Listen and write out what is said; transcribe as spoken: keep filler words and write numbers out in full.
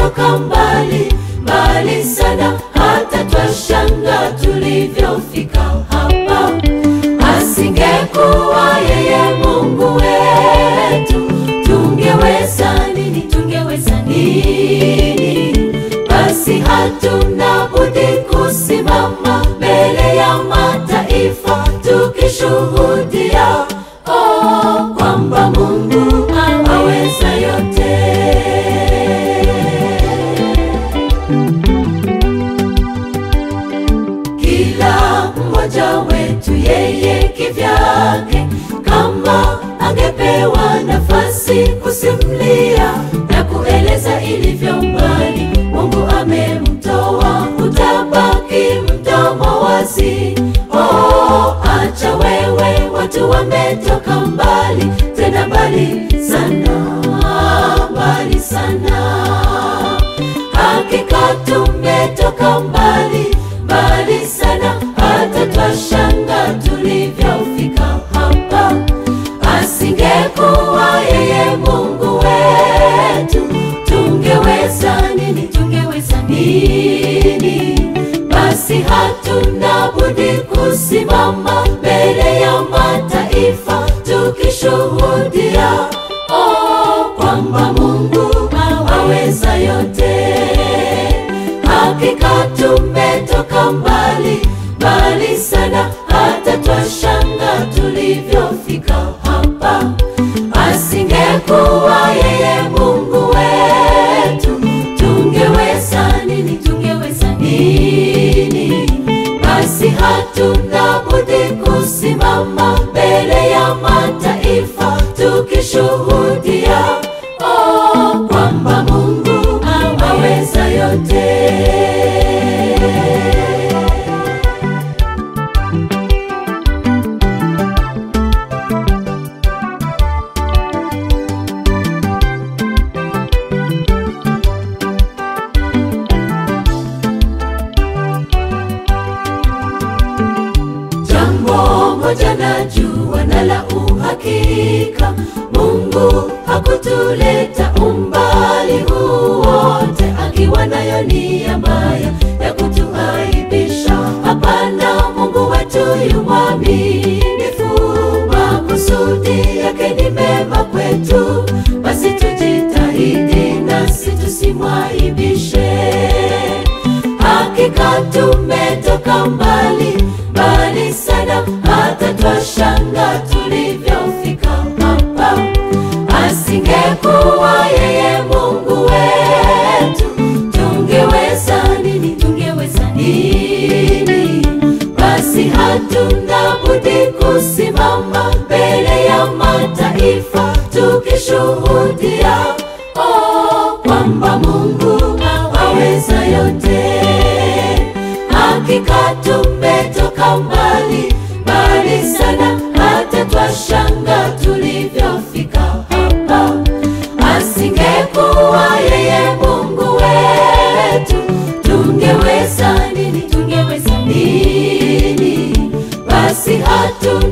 tumetoka mbali, mbali sana, hata twashanga tulivyofika hapa. Asingekuwa yeye Mungu wetu, tungeweza nini, tungeweza nini? Basi hatuna budi kusimama mbele ya mataifa, tukishuhudia oh, kwamba Mungu aweza yote. Kila mmoja wetu yeye kivyake, kama angepewa nafasi kusimulia na kueleza ilivyo mbali Mungu amemtoa, utabaki mdomo wazi. Oh, acha wewe, watu wametoka mbali, tena mbali sana, mbali sana. Hakika tumetoka mbali, mbali sana, hata twashanga tulivyofika hapa. Asingekuwa yeye Mungu wetu, tungeweza nini, tungeweza nini? Basi hatuna budi kusimama mbele ya mataifa, tukishuhudia oh, kwamba Mungu aweza yote. Hakika tumetoka mbali, mbali sana, hata twashanga tulivyofika hapa. Asingekuwa yeye Mungu wetu, tungeweza nini, tungeweza nini? Basi hatuna budi kusimama mbele ya mataifa, tukishuhudia oh, kwamba Mungu aweza yote. Moja najua na la uhakika, Mungu hakutuleta umbali huu wote akiwa nayo nia mbaya ya kutuaibisha. Hapana, Mungu wetu yu mwaminifu, makusudi yake ni mema kwetu. Basi tujitahidi nasi tusimwaibishe. Hakika tumetoka mbali, mbali sana, hata twashanga tulivyofika hapa. Asingekuwa yeye Mungu wetu, tungeweza nini, tungeweza nini? Basi hatuna budi kusimama mbele ya mataifa, tukishuhudia oh, kwamba Mungu aweza yote. Hakika tumetoka mbali, mbali sana, hata twashanga tulivyofika hapa. Asingekuwa yeye Mungu wetu, tungeweza nini, tungeweza nini? Basi hatuna